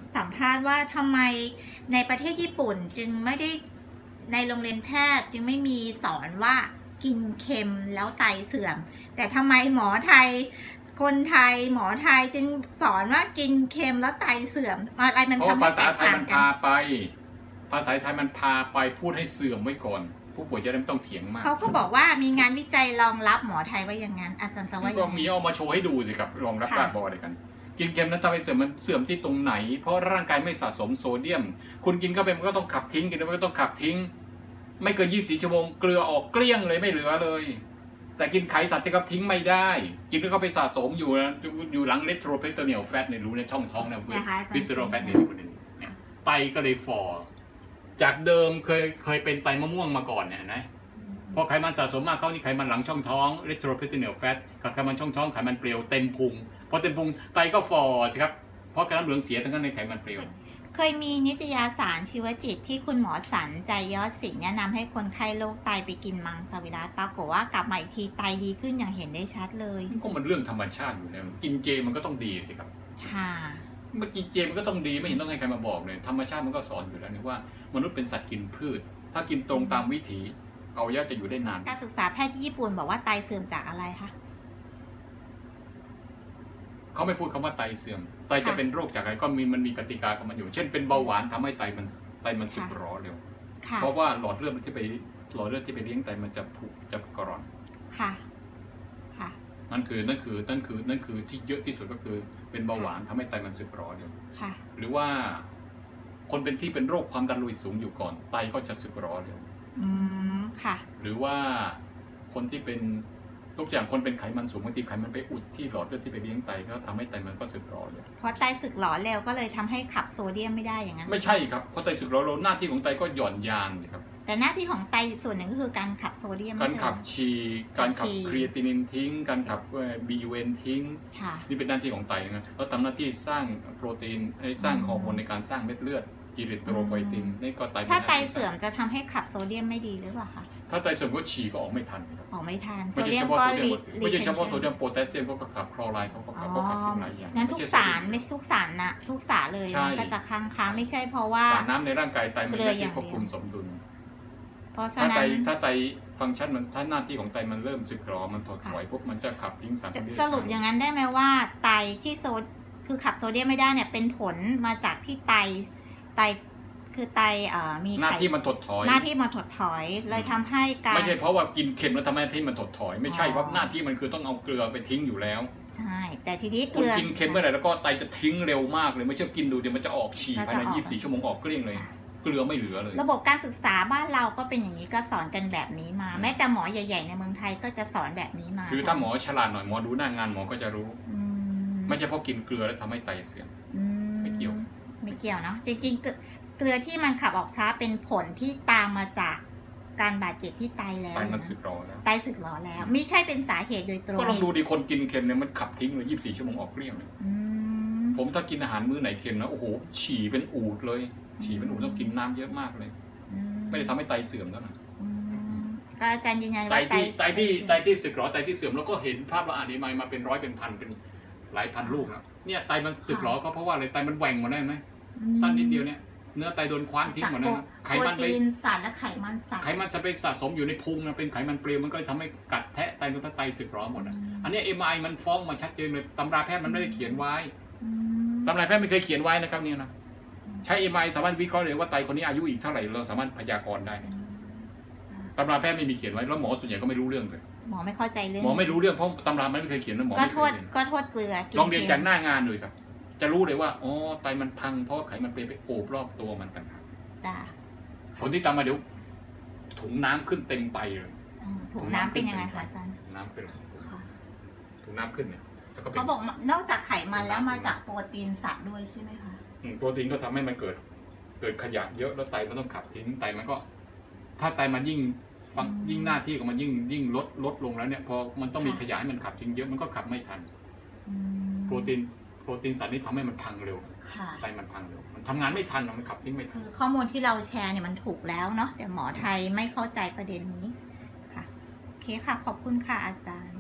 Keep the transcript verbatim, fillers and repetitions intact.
สัมภาษณ์ว่าทำไมในประเทศญี่ปุ่นจึงไม่ได้ในโรงเรียนแพทย์จึงไม่มีสอนว่ากินเค็มแล้วไตเสื่อมแต่ทำไมหมอไทยคนไทยหมอไทยจึงสอนว่ากินเค็มแล้วไตเสื่อมอะไรมันทำให้แตกต่างกันภาษาไทยมันพาไปภาษาไทยมันพาไปพูดให้เสื่อมไว้ก่อนผู้ป่วยจะได้ไม่ต้องเถียงมากเขาก็บอกว่ามีงานวิจัยรองรับหมอไทยไว้อย่างนั้นอาจารย์จะว่าก็มีเอามาโชว์ให้ดูสิครับรองรับบ้าบออะไรกันกินเค็มนั้นทำให้เสื่อมมันเสื่อมที่ตรงไหนเพราะร่างกายไม่สะสมโซเดียมคุณกินเข้าไปมันก็ต้องขับทิ้งกินไปมันก็ต้องขับทิ้งไม่เกินยี่สิบสี่ชั่วโมงเกลือออกเกลี้ยงเลยไม่เหลือเลยแต่กินไขสัตว์ที่ขับทิ้งไม่ได้กินแล้วก็ไปสะสมอยู่นะอยู่หลังเลตโทรเพตเนียลแฟตในรู้ในช่องท้องนะวิสเซอรัลแฟตเนี่ยไตก็เลยฝ่อจากเดิมเคยเคยเป็นไตมะม่วงมาก่อนเนี่ยนะพอไขมันสะสมมากเข้านี่ไขมันหลังช่องท้องเลตโทรเพตเนียลแฟตกับไขมันช่องท้องไขมันเปรี้ยวเต็มพุงพอเต็มพุงไตก็ฝ่อครับเพราะการน้ำเหลืองเสียทั้งนั้นในไขมันเปรี้ยวเคยมีนิตยสารชีวจิตที่คุณหมอสันใจยอดสิงห์แนะนำให้คนไข้โรคไตไปกินมังสวิรัติปรากฏว่ากลับมาอีกทีไตดีขึ้นอย่างเห็นได้ชัดเลยก็มันเรื่องธรรมชาติอยู่แล้วกินเจมันก็ต้องดีสิครับค่ะเมื่อกินเจมันก็ต้องดีไม่เห็นต้องให้ใครมาบอกเลยธรรมชาติมันก็สอนอยู่แล้วนี่ว่ามนุษย์เป็นสัตว์กินพืชถ้ากินตรงตามวิถีเอายะจะอยู่ได้นานการศึกษาแพทย์ที่ญี่ปุ่นบอกว่าไตเสื่อมจากอะไรคะเขาไม่พูดคำว่าไตเสื่อมไตจะเป็นโรคจากอะไรก็มีมันมีกติกาของมันอยู่เช่นเป็นเบาหวานทำให้ไตมันไตมันสึกหรอเร็วเพราะว่าหลอดเลือดที่ไปหลอดเลือดที่ไปเลี้ยงไตมันจะผุจะกร่อนค่ะค่ะนั่นคือนั่นคือนั่นคือนั่นคือที่เยอะที่สุดก็คือเป็นเบาหวานทำให้ไตมันสึกหรอเร็วค่ะหรือว่าคนเป็นที่เป็นโรคความดันโลหิตสูงอยู่ก่อนไตก็จะสึกหรอเร็วอืมค่ะหรือว่าคนที่เป็นทุกอย่างคนเป็นไขมันสูงบางทีไขมันไปอุดที่หลอดเลือดที่ไปเลี้ยงไตก็ทำให้ไตมันก็สึกหรอเร็วเพราะไตสึกหรอเร็วก็เลยทำให้ขับโซเดียมไม่ได้อย่างนั้นไม่ใช่ครับเพราะไตสึกหรอเร็วหน้าที่ของไตก็หย่อนยานครับแต่หน้าที่ของไตส่วนหนึ่งก็คือการขับโซเดียมการขับฉี่การขับครีเอตินินทิ้งการขับบียูเอ็นทิ้งนี่เป็นหน้าที่ของไตนะแล้วทำหน้าที่สร้างโปรตีนสร้างฮอร์โมนในการสร้างเม็ดเลือดอิริโทรไพตินนี่ก็ไตถ้าไตเสื่อมจะทำให้ขับโซเดียมไม่ดีหรือเปล่าคะถ้าไตเสื่อมก็ฉี่ก็ออกไม่ทันออกไม่ทันโซเดียมก็ไม่ใช่เฉพาะโซเดียมโพแทสเซียมก็ขับคลอไรด์เขาก็ขับก็ขับถึงหลายอย่างนั้นทุกสารไม่ทุกสารนะทุกสารเลยมันก็จะค้างค้างไม่ใช่เพราะว่าสารน้ำในร่างกายไตมันไม่ได้ควบคุมสมดุลเพราะฉะนั้นถ้าไตถ้าไตฟังก์ชันมันถ้าหน้าที่ของไตมันเริ่มสึกหรอมันถดถอยปุ๊บมันจะขับทิ้งสารสรุปอย่างนั้นได้ไหมว่าไตที่โซคือขับโซเดียมไม่ได้เนี่ยเป็นผลมาจากที่ไตไตคือไตมีหน้าที่มันถดถอยหน้าที่มันถดถอยเลยทำให้การไม่ใช่เพราะว่ากินเค็มแล้วทำให้ที่มันถดถอยไม่ใช่เพราะหน้าที่มันคือต้องเอาเกลือไปทิ้งอยู่แล้วใช่แต่ทีนี้คุณกินเค็มเมื่อไหร่แล้วก็ไตจะทิ้งเร็วมากเลยไม่ใช่กินดูเดี๋ยวมันจะออกฉี่ภายในยี่สิบสี่ชั่วโมงออกเกลี้ยงเลยเกลือไม่เหลือเลยระบบการศึกษาบ้านเราก็เป็นอย่างนี้ก็สอนกันแบบนี้มาแม้แต่หมอใหญ่ๆในเมืองไทยก็จะสอนแบบนี้มาคือถ้าหมอฉลาดหน่อยหมอดูหน้างานหมอก็จะรู้ไม่ใช่เพราะกินเกลือแล้วทำให้ไตเสื่อมไม่เกี่ยวไม่เกี่ยวเนาะจริงๆเกลือที่มันขับออกช้าเป็นผลที่ตามมาจากการบาดเจ็บที่ไตแล้วไตมันสึกหรอแล้วไตสึกหรอแล้วไม่ใช่เป็นสาเหตุโดยตรงก็ลองดูดิคนกินเค็มเนี่ยมันขับทิ้งเลยยี่สิบสี่ชั่วโมงออกเกลี้ยงเลยผมถ้ากินอาหารมื้อไหนเค็มนะโอ้โหฉี่เป็นอูดเลยฉี่เป็นอูดต้องกินน้ำเยอะมากเลยไม่ได้ทำให้ไตเสื่อมแล้วนะก็อาจารย์ยืนยันว่าไตที่ไตที่ไตที่สึกหรอไตที่เสื่อมแล้วก็เห็นภาพเราอ่านดีไหมมาเป็นร้อยเป็นพันเป็นหลายพันลูกแล้วเนี่ยไตมันสึกหรอก็เพราะว่าอะไรไตมันแหว่งหมดได้ไหมสั้นนิดเดียวเนี่ยเนื้อไตโดนคว้านทิ้งหมดนะไขมันไปสารและไขมันสัตว์ไขมันจะไปสะสมอยู่ในพุงนะเป็นไขมันเปรี้ยวมันก็ทำให้กัดแทะไตมันก็ไตสึกหรอหมดอ่ะอันนี้เอ็มไอมันฟ้องมาชัดเจนเลยตำราแพทย์มันไม่ได้เขียนไว้ตำราแพทย์ไม่เคยเขียนไว้นะครับเนี่ยนะใช้เอ็มไอสามารถวิเคราะห์เลยว่าไตคนนี้อายุอีกเท่าไหร่เราสามารถพยากรณ์ได้ตำราแพทย์ไม่มีเขียนไว้แล้วหมอส่วนใหญ่ก็ไม่รู้เรื่องเลยหมอไม่เข้าใจเรื่องหมอไม่รู้เรื่องเพราะตำราไม่เคยเขียนแล้วหมอก็โทษก็โทษเกลือลองเรียนจากหน้างานเลยครับจะรู้เลยว่าอ๋อไตมันพังเพราะไขมันเปรี้ยวไปโอบรอบตัวมันต่างหากผลที่ตามมาเดี๋ยวถุงน้ำขึ้นเต็มไปเลยถุงน้ำเป็นยังไงคะอาจารย์น้ำเป็นถุงน้ำขึ้นเนี่ยเขาบอกนอกจากไขมันแล้วมาจากโปรตีนสัตว์ด้วยใช่ไหมคะโปรตีนก็ทำให้มันเกิดเกิดขยะเยอะแล้วไตมันต้องขับทิ้งไตมันก็ถ้าไตมันยิ่งฟังยิ่งหน้าที่ของมันยิ่งยิ่งลดลดลงแล้วเนี่ยพอมันต้องมีขยะให้มันขับทิ้งเยอะมันก็ขับไม่ทันโปรตีนโปรตีนสัตว์นี่ทำให้มันพังเร็วไตมันพังเร็วมันทำงานไม่ทันมันขับทิ้งไม่ทันคือข้อมูลที่เราแชร์เนี่ยมันถูกแล้วเนาะแต่หมอไทยไม่เข้าใจประเด็นนี้ค่ะโอเคค่ะขอบคุณค่ะอาจารย์